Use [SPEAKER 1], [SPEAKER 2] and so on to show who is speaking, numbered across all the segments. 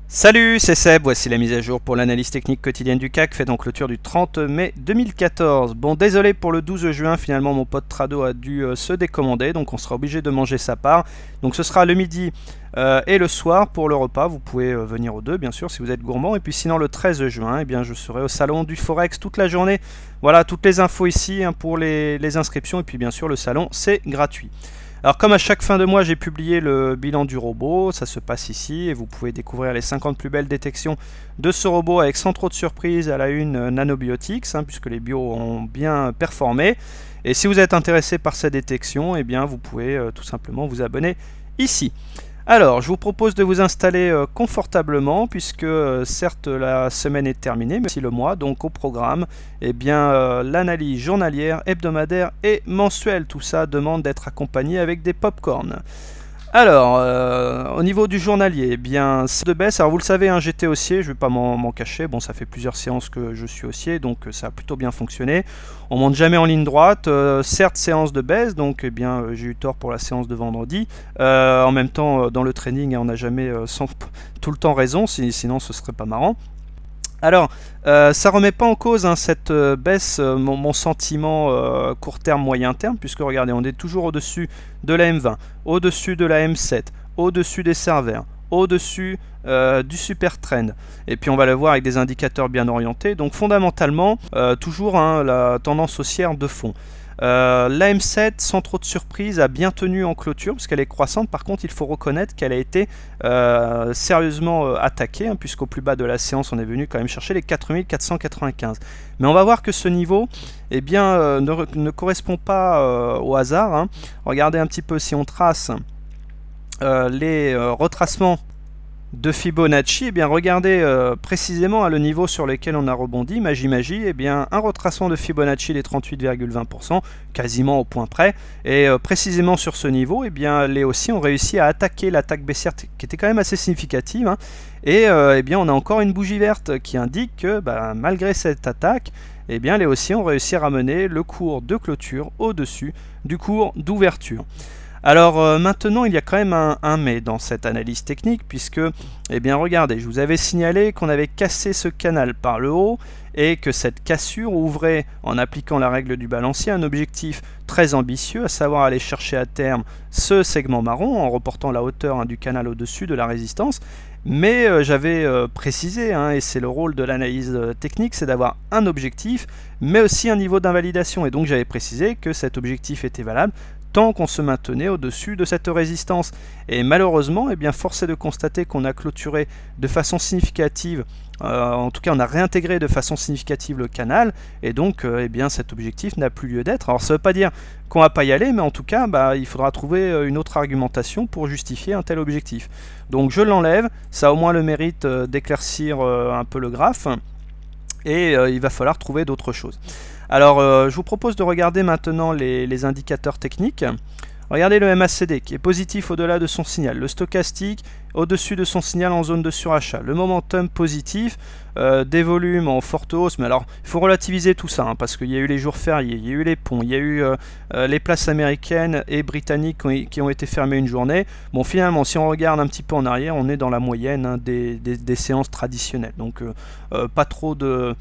[SPEAKER 1] Salut, c'est Seb, voici la mise à jour pour l'analyse technique quotidienne du CAC, fait donc clôture du 30 mai 2014. Bon, désolé pour le 12 juin, finalement mon pote Trado a dû se décommander, donc on sera obligé de manger sa part. Donc ce sera le midi et le soir pour le repas, vous pouvez venir aux deux bien sûr si vous êtes gourmand. Et puis sinon le 13 juin, eh bien, je serai au salon du Forex toute la journée. Voilà, toutes les infos ici pour les inscriptions, et puis bien sûr le salon c'est gratuit. Alors comme à chaque fin de mois j'ai publié le bilan du robot, ça se passe ici et vous pouvez découvrir les 50 plus belles détections de ce robot avec sans trop de surprise à la une Nanobiotics, puisque les bios ont bien performé. Et si vous êtes intéressé par cette détection, eh bien vous pouvez tout simplement vous abonner ici. Alors, je vous propose de vous installer confortablement, puisque certes la semaine est terminée, mais aussi le mois, donc au programme, eh bien l'analyse journalière, hebdomadaire et mensuelle. Tout ça demande d'être accompagné avec des pop-corns. Alors, au niveau du journalier, eh bien, c'est de baisse. Alors, vous le savez, j'étais haussier, je ne vais pas m'en cacher. Bon, ça fait plusieurs séances que je suis haussier, donc ça a plutôt bien fonctionné. On monte jamais en ligne droite. Certes, séance de baisse, donc eh bien, j'ai eu tort pour la séance de vendredi. En même temps, dans le trading, on n'a jamais tout le temps raison, sinon ce serait pas marrant. Alors, ça remet pas en cause cette baisse, mon sentiment court terme, moyen terme, puisque regardez, on est toujours au-dessus de la M20, au-dessus de la M7, au-dessus des serveurs, au-dessus du super trend. Et puis on va le voir avec des indicateurs bien orientés. Donc fondamentalement, toujours la tendance haussière de fond. La M7, sans trop de surprise, a bien tenu en clôture, parce qu'elle est croissante. Par contre, il faut reconnaître qu'elle a été sérieusement attaquée, puisqu'au plus bas de la séance, on est venu quand même chercher les 4495. Mais on va voir que ce niveau eh bien, ne correspond pas au hasard. Regardez un petit peu si on trace les retracements de Fibonacci, eh bien regardez précisément le niveau sur lequel on a rebondi, magie, eh bien un retracement de Fibonacci des 38,20%, quasiment au point près, et précisément sur ce niveau, eh bien les haussiers ont réussi à attaquer l'attaque baissière qui était quand même assez significative, et eh bien on a encore une bougie verte qui indique que malgré cette attaque, eh bien les haussiers ont réussi à ramener le cours de clôture au-dessus du cours d'ouverture. Alors maintenant, il y a quand même un mais dans cette analyse technique, puisque, eh bien regardez, je vous avais signalé qu'on avait cassé ce canal par le haut et que cette cassure ouvrait, en appliquant la règle du balancier, un objectif très ambitieux, à savoir aller chercher à terme ce segment marron en reportant la hauteur du canal au-dessus de la résistance. Mais j'avais précisé, et c'est le rôle de l'analyse technique, c'est d'avoir un objectif, mais aussi un niveau d'invalidation. Et donc j'avais précisé que cet objectif était valable tant qu'on se maintenait au-dessus de cette résistance. Et malheureusement, eh bien, force est de constater qu'on a clôturé de façon significative, en tout cas on a réintégré de façon significative le canal, et donc eh bien, cet objectif n'a plus lieu d'être. Alors ça ne veut pas dire qu'on ne va pas y aller, mais en tout cas il faudra trouver une autre argumentation pour justifier un tel objectif. Donc je l'enlève, ça a au moins le mérite d'éclaircir un peu le graphe, et il va falloir trouver d'autres choses. Alors, je vous propose de regarder maintenant les indicateurs techniques. Regardez le MACD qui est positif au-delà de son signal, le stochastique au-dessus de son signal en zone de surachat, le momentum positif, des volumes en forte hausse, mais alors il faut relativiser tout ça, parce qu'il y a eu les jours fériés, il y a eu les ponts, il y a eu les places américaines et britanniques qui ont été fermées une journée. Bon, finalement, si on regarde un petit peu en arrière, on est dans la moyenne des séances traditionnelles, donc pas trop de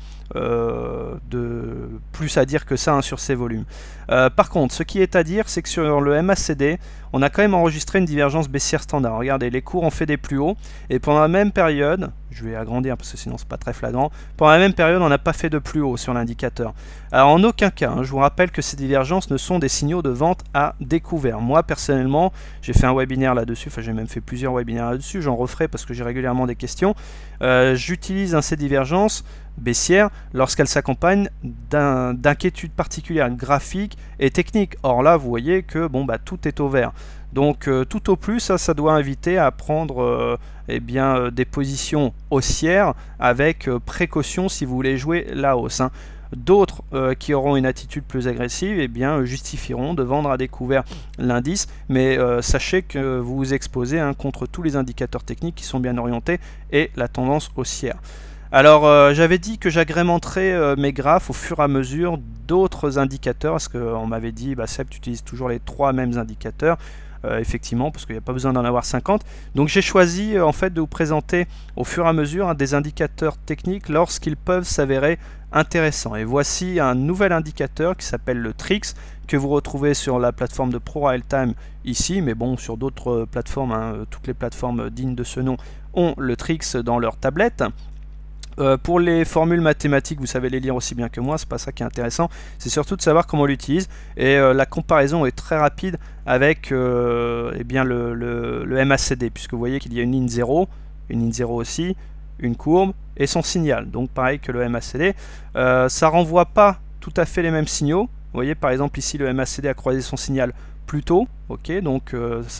[SPEAKER 1] plus à dire que ça sur ces volumes. Par contre, ce qui est à dire, c'est que sur le MACD, on a quand même enregistré une divergence baissière standard. Regardez, les cours ont fait des plus hauts, et pendant la même période, je vais agrandir parce que sinon c'est pas très flagrant, pendant la même période on n'a pas fait de plus haut sur l'indicateur. Alors en aucun cas, je vous rappelle que ces divergences ne sont des signaux de vente à découvert. Moi personnellement, j'ai fait un webinaire là-dessus, enfin j'ai même fait plusieurs webinaires là-dessus, j'en referai parce que j'ai régulièrement des questions. J'utilise ces divergences baissières lorsqu'elles s'accompagnent d'inquiétudes particulières graphiques et techniques. Or là, vous voyez que tout est au vert. Donc tout au plus, ça doit inviter à prendre des positions haussières avec précaution si vous voulez jouer la hausse. D'autres qui auront une attitude plus agressive justifieront de vendre à découvert l'indice, mais sachez que vous vous exposez contre tous les indicateurs techniques qui sont bien orientés et la tendance haussière. Alors j'avais dit que j'agrémenterais mes graphes au fur et à mesure d'autres indicateurs, parce qu'on m'avait dit Seb, tu utilises toujours les trois mêmes indicateurs. effectivement, parce qu'il n'y a pas besoin d'en avoir 50. Donc j'ai choisi en fait de vous présenter au fur et à mesure des indicateurs techniques lorsqu'ils peuvent s'avérer intéressants. Et voici un nouvel indicateur qui s'appelle le TRIX, que vous retrouvez sur la plateforme de ProRealTime ici, mais bon, sur d'autres plateformes, hein, toutes les plateformes dignes de ce nom ont le TRIX dans leur tablette. Pour les formules mathématiques, vous savez les lire aussi bien que moi, c'est pas ça qui est intéressant, c'est surtout de savoir comment on l'utilise, et la comparaison est très rapide avec eh bien le MACD, puisque vous voyez qu'il y a une ligne 0 aussi, une courbe et son signal, donc pareil que le MACD. Ça renvoie pas tout à fait les mêmes signaux. Vous voyez par exemple ici le MACD a croisé son signal plus tôt, ok, donc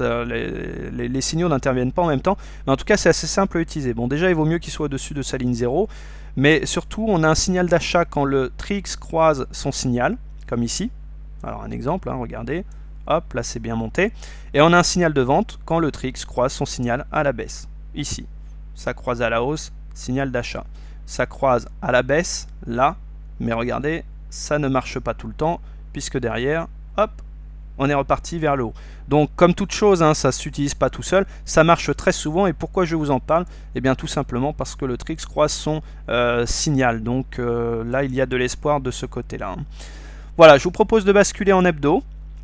[SPEAKER 1] les signaux n'interviennent pas en même temps, mais en tout cas c'est assez simple à utiliser. Bon, déjà il vaut mieux qu'il soit au-dessus de sa ligne 0, mais surtout on a un signal d'achat quand le TRIX croise son signal, comme ici. Alors un exemple, hein, regardez, hop, là c'est bien monté, et on a un signal de vente quand le TRIX croise son signal à la baisse, ici. Ça croise à la hausse, signal d'achat. Ça croise à la baisse, là, mais regardez, ça ne marche pas tout le temps, puisque derrière, hop, on est reparti vers le haut. Donc comme toute chose, hein, ça ne s'utilise pas tout seul, ça marche très souvent. Et pourquoi je vous en parle? Eh bien tout simplement parce que le TRIX croise son signal. Donc là, il y a de l'espoir de ce côté-là. Hein. Voilà, je vous propose de basculer en hebdo.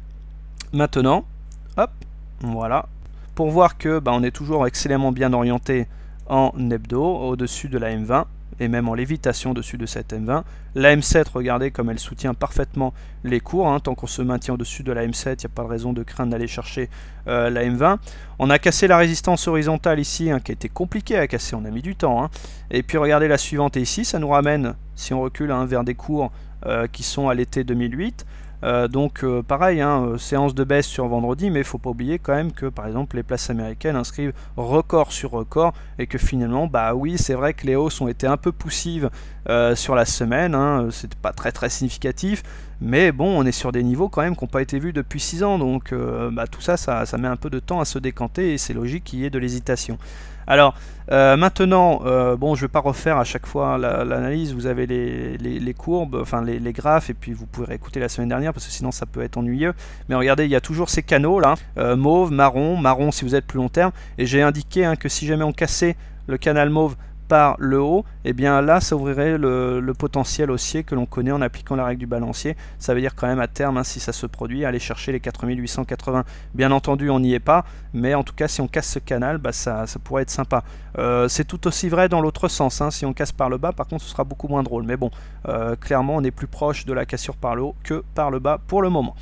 [SPEAKER 1] Maintenant, hop, voilà. Pour voir que on est toujours excellemment bien orienté en hebdo, au-dessus de la M20. Et même en lévitation au-dessus de cette M20. La M7, regardez comme elle soutient parfaitement les cours. Hein. Tant qu'on se maintient au-dessus de la M7, il n'y a pas de raison de craindre d'aller chercher la M20. On a cassé la résistance horizontale ici, hein, qui a été compliquée à casser, on a mis du temps. Hein. Et puis regardez la suivante ici, ça nous ramène, si on recule, hein, vers des cours qui sont à l'été 2008. Donc pareil, hein, séance de baisse sur vendredi, mais il ne faut pas oublier quand même que par exemple les places américaines inscrivent record sur record et que finalement, bah oui, c'est vrai que les hausses ont été un peu poussives sur la semaine, hein, c'était pas très significatif, mais bon, on est sur des niveaux quand même qui n'ont pas été vus depuis 6 ans, donc tout ça, ça met un peu de temps à se décanter et c'est logique qu'il y ait de l'hésitation. Alors maintenant, bon, je ne vais pas refaire à chaque fois l'analyse, vous avez les courbes, enfin les graphes, et puis vous pouvez réécouter la semaine dernière parce que sinon ça peut être ennuyeux. Mais regardez, il y a toujours ces canaux là, mauve, marron si vous êtes plus long terme, et j'ai indiqué hein, que si jamais on cassait le canal mauve par le haut, et bien là ça ouvrirait le potentiel haussier que l'on connaît en appliquant la règle du balancier. Ça veut dire quand même à terme, hein, si ça se produit, aller chercher les 4880. Bien entendu on n'y est pas, mais en tout cas si on casse ce canal, ça pourrait être sympa. C'est tout aussi vrai dans l'autre sens, hein. Si on casse par le bas, par contre ce sera beaucoup moins drôle, mais bon, clairement on est plus proche de la cassure par le haut que par le bas pour le moment.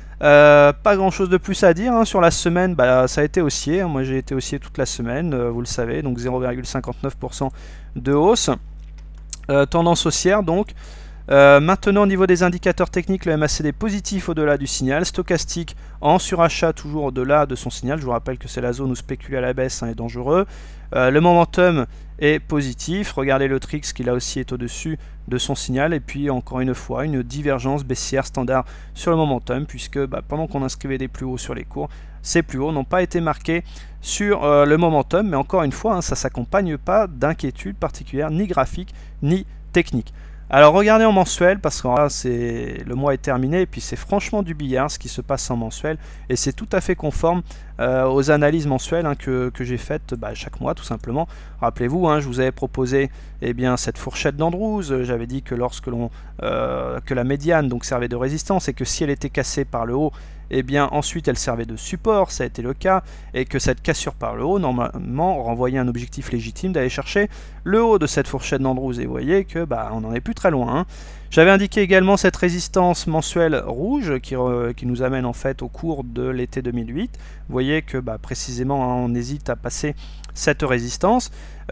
[SPEAKER 1] Pas grand chose de plus à dire, hein. Sur la semaine, ça a été haussier, hein. Moi j'ai été haussier toute la semaine, vous le savez, donc 0,59% de hausse. Tendance haussière donc. Maintenant au niveau des indicateurs techniques, le MACD positif au-delà du signal, stochastique en surachat toujours au-delà de son signal. Je vous rappelle que c'est la zone où spéculer à la baisse, hein, est dangereux. Le momentum est positif, regardez le TRIX qui là aussi est au-dessus de son signal, et puis encore une fois une divergence baissière standard sur le momentum, puisque pendant qu'on inscrivait des plus hauts sur les cours, ces plus hauts n'ont pas été marqués sur le momentum, mais encore une fois, hein, ça ne s'accompagne pas d'inquiétude particulière, ni graphique, ni technique. Alors regardez en mensuel, parce que là, le mois est terminé, et puis c'est franchement du billard ce qui se passe en mensuel, et c'est tout à fait conforme aux analyses mensuelles hein, que j'ai faites chaque mois tout simplement. Rappelez-vous, hein, je vous avais proposé cette fourchette d'Andrews, j'avais dit que lorsque que la médiane donc servait de résistance, et que si elle était cassée par le haut, ensuite elle servait de support, ça a été le cas, et que cette cassure par le haut, normalement, renvoyait un objectif légitime d'aller chercher le haut de cette fourchette d'Andrews, et vous voyez que on n'en est plus très loin. Hein. J'avais indiqué également cette résistance mensuelle rouge qui nous amène en fait au cours de l'été 2008. Vous voyez que précisément hein, on hésite à passer cette résistance.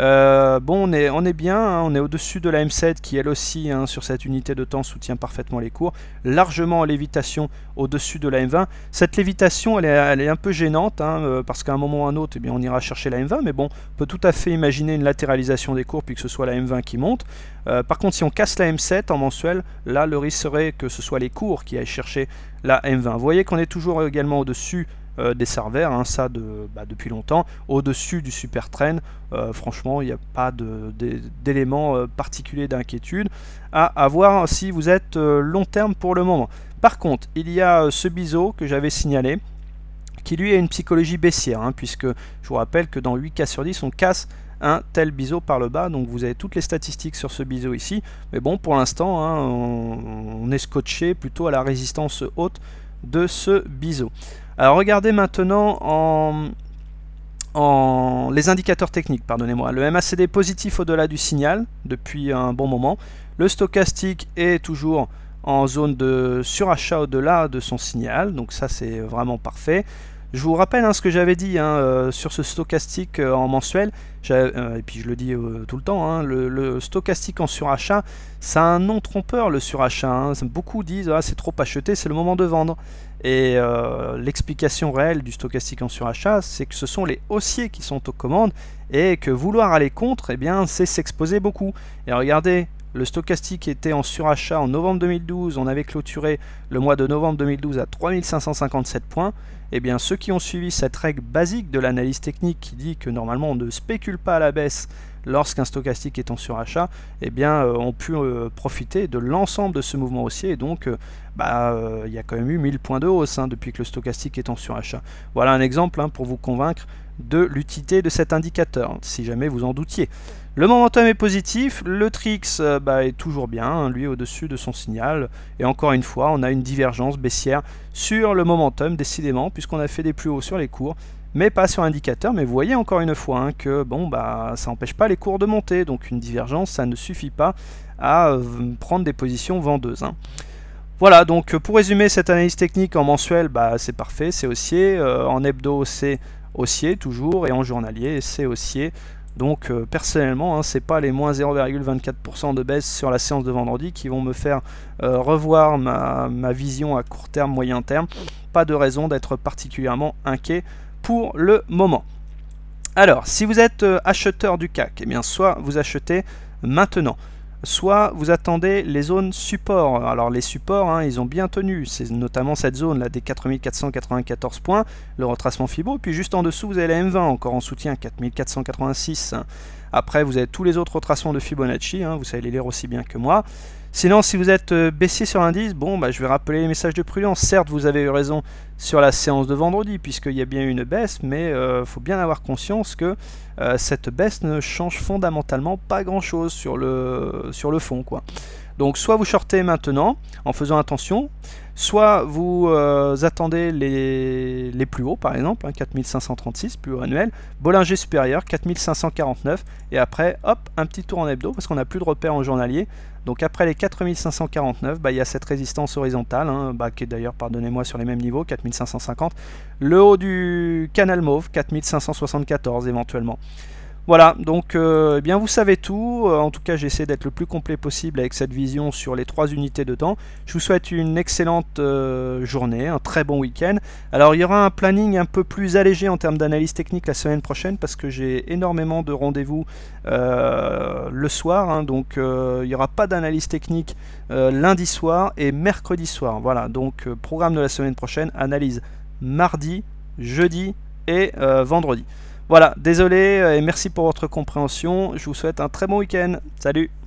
[SPEAKER 1] On est bien, hein, on est au-dessus de la M7 qui elle aussi hein, sur cette unité de temps soutient parfaitement les cours, largement en lévitation au-dessus de la M20. Cette lévitation elle est un peu gênante hein, parce qu'à un moment ou à un autre on ira chercher la M20, mais bon, on peut tout à fait imaginer une latéralisation des cours puis que ce soit la M20 qui monte. Par contre si on casse la M7 en mensuel, là le risque serait que ce soit les cours qui aillent chercher la M20. Vous voyez qu'on est toujours également au-dessus des serveurs, hein, ça depuis longtemps, au-dessus du super trend. Franchement il n'y a pas d'éléments particuliers d'inquiétude à avoir si vous êtes long terme pour le moment. Par contre il y a ce biseau que j'avais signalé qui lui a une psychologie baissière, hein, puisque je vous rappelle que dans 8 cas sur 10, on casse un tel biseau par le bas, donc vous avez toutes les statistiques sur ce biseau ici, mais bon, pour l'instant, hein, on est scotché plutôt à la résistance haute de ce biseau. Alors regardez maintenant les indicateurs techniques, pardonnez-moi. Le MACD positif au-delà du signal depuis un bon moment. Le stochastique est toujours en zone de surachat au-delà de son signal, donc ça c'est vraiment parfait. Je vous rappelle hein, ce que j'avais dit hein, sur ce stochastique en mensuel, et puis je le dis tout le temps, hein, le stochastique en surachat, c'est un nom trompeur le surachat. Hein. Beaucoup disent ah, c'est trop acheté, c'est le moment de vendre. Et l'explication réelle du stochastique en surachat, c'est que ce sont les haussiers qui sont aux commandes et que vouloir aller contre, eh bien, c'est s'exposer beaucoup. Et regardez, le stochastique était en surachat en novembre 2012, on avait clôturé le mois de novembre 2012 à 3557 points. Eh bien, ceux qui ont suivi cette règle basique de l'analyse technique qui dit que normalement on ne spécule pas à la baisse lorsqu'un stochastique est en surachat, eh bien, ont pu profiter de l'ensemble de ce mouvement haussier. Et donc, il y a quand même eu 1000 points de hausse hein, depuis que le stochastique est en surachat. Voilà un exemple hein, pour vous convaincre de l'utilité de cet indicateur, si jamais vous en doutiez. Le momentum est positif, le Trix est toujours bien, hein, lui au-dessus de son signal. Et encore une fois, on a une divergence baissière sur le momentum, décidément, puisqu'on a fait des plus hauts sur les cours, mais pas sur l'indicateur. Mais vous voyez encore une fois hein, que bon, ça n'empêche pas les cours de monter, donc une divergence, ça ne suffit pas à prendre des positions vendeuses. Hein. Voilà, donc pour résumer cette analyse technique en mensuel, c'est parfait, c'est haussier, en hebdo c'est haussier toujours, et en journalier c'est haussier. Donc personnellement, hein, c'est pas les moins 0,24% de baisse sur la séance de vendredi qui vont me faire revoir ma vision à court terme, moyen terme. Pas de raison d'être particulièrement inquiet pour le moment. Alors, si vous êtes acheteur du CAC, eh bien soit vous achetez maintenant, soit vous attendez les zones support. Alors les supports, hein, ils ont bien tenu, c'est notamment cette zone là des 4494 points, le retracement Fibo, puis juste en dessous vous avez la M20 encore en soutien, 4486. Hein. Après vous avez tous les autres retracements de Fibonacci, hein, vous savez les lire aussi bien que moi. Sinon, si vous êtes baissier sur l'indice, bon, je vais rappeler les messages de prudence. Certes, vous avez eu raison sur la séance de vendredi, puisqu'il y a bien eu une baisse, mais il faut bien avoir conscience que cette baisse ne change fondamentalement pas grand-chose sur le fond, quoi. Donc, soit vous shortez maintenant, en faisant attention, soit vous attendez les plus hauts, par exemple, hein, 4536, plus haut annuel, Bollinger supérieur, 4549, et après, hop, un petit tour en hebdo, parce qu'on n'a plus de repères en journalier. Donc après les 4549, il y a cette résistance horizontale, hein, qui est d'ailleurs, pardonnez-moi, sur les mêmes niveaux, 4550. Le haut du canal mauve, 4574 éventuellement. Voilà, donc eh bien vous savez tout. En tout cas, j'essaie d'être le plus complet possible avec cette vision sur les 3 unités de temps. Je vous souhaite une excellente journée, un très bon week-end. Alors, il y aura un planning un peu plus allégé en termes d'analyse technique la semaine prochaine parce que j'ai énormément de rendez-vous le soir. Hein, donc, il n'y aura pas d'analyse technique lundi soir et mercredi soir. Voilà, donc programme de la semaine prochaine, analyse mardi, jeudi et vendredi. Voilà, désolé et merci pour votre compréhension. Je vous souhaite un très bon week-end. Salut!